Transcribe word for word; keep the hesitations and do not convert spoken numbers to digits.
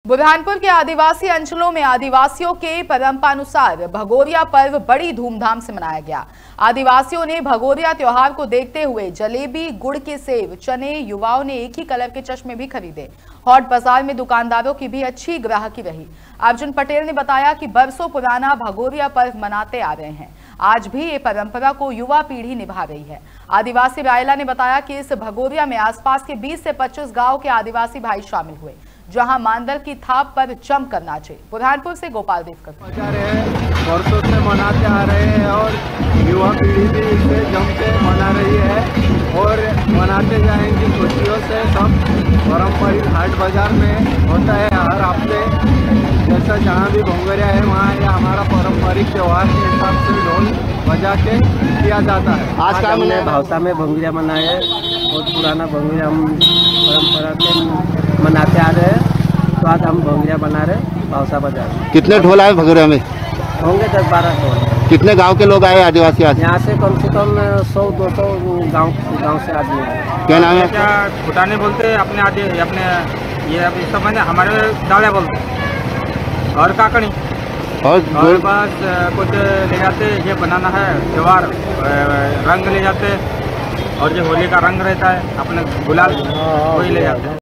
बुरहानपुर के आदिवासी अंचलों में आदिवासियों के परंपरानुसार भगोरिया पर्व बड़ी धूमधाम से मनाया गया। आदिवासियों ने भगोरिया त्योहार को देखते हुए जलेबी, गुड़ के सेव, चने, युवाओं ने एक ही कलर के चश्मे भी खरीदे। हॉट बाजार में दुकानदारों की भी अच्छी ग्राहकी रही। अर्जुन पटेल ने बताया कि बरसों पुराना भगोरिया पर्व मनाते आ रहे हैं। आज भी ये परंपरा को युवा पीढ़ी निभा रही है। आदिवासी रायला ने बताया कि इस भगोरिया में आसपास के बीस से पच्चीस गांव के आदिवासी भाई शामिल हुए, जहां मांदल की थाप पर जम कर नाचे। बुरहानपुर से गोपाल देवकर। वर्षों से मनाते आ रहे हैं और युवा पीढ़ी भी इसे जम के मना रही है और मनाते जाएंगे खुशियों से। सब पारंपरिक हाट बाजार में होता है हर हफ्ते, जैसा जहाँ भी भोंगरिया है वहाँ ये हमारा पारंपरिक त्यौहार के हिसाब से ढोल बजा के किया जाता है। आज का हमने भावसा में भोंगरिया मनाया है। बहुत पुराना भोंगरिया हम परंपरा के मनाते आ रहे हैं, तो आज हम भोंगरिया बना रहे भावसा बाजार। कितने ढोल आए भगोरिया में? होंगे दस बारह ढोल। कितने गांव के लोग आए आदिवासी आज? यहाँ से कम से कम सौ दो सौ गाँव गाँव से आदमी आए। क्या नाम है? क्या भूटानी बोलते अपने आदि अपने ये अभी सब हमारे दाड़े बोलते और काकड़ी और, और बस कुछ ले जाते। ये बनाना है त्योहार, रंग ले जाते और जो होली का रंग रहता है अपने गुलाल वही ले जाते हैं।